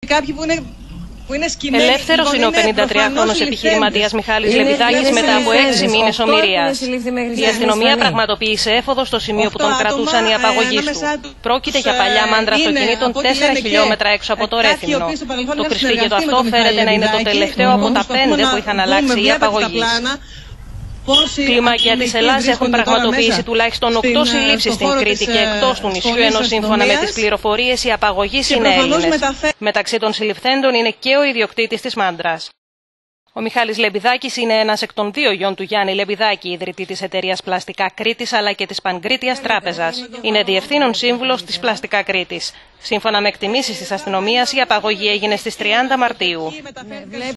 Κάποιοι που είναι σκυμμένοι. Ελεύθερος είναι ο 53χρονος επιχειρηματίας Μιχάλης Λεπιδάκης μετά από 6 μήνες ομηρίας. Η αστυνομία πραγματοποίησε έφοδο στο σημείο που τον κρατούσαν οι απαγωγείς του. Πρόκειται για παλιά μάντρα αυτοκινήτων 4 χιλιόμετρα έξω από το Ρέθυμνο. Το κρυσφύγετο αυτό φέρεται να είναι το τελευταίο από τα 5 που είχαν αλλάξει οι απαγωγείς. Κλιμάκια της Ελλάδας έχουν πραγματοποιήσει τουλάχιστον 8 συλλήψεις στην Κρήτη και εκτός του νησιού, ενώ σύμφωνα με τις πληροφορίες οι απαγωγείς είναι Έλληνες. Μεταξύ των συλληφθέντων είναι και ο ιδιοκτήτης της μάντρας. Ο Μιχάλης Λεπιδάκης είναι ένας εκ των 2 γιών του Γιάννη Λεπιδάκη, ιδρυτή της εταιρείας Πλαστικά Κρήτης αλλά και της Πανκρίτιας Τράπεζας. Είναι διευθύνων σύμβουλος της Πλαστικά Κρήτης. Σύμφωνα με εκτιμήσεις της αστυνομίας, η απαγωγή έγινε στις 30 Μαρτίου.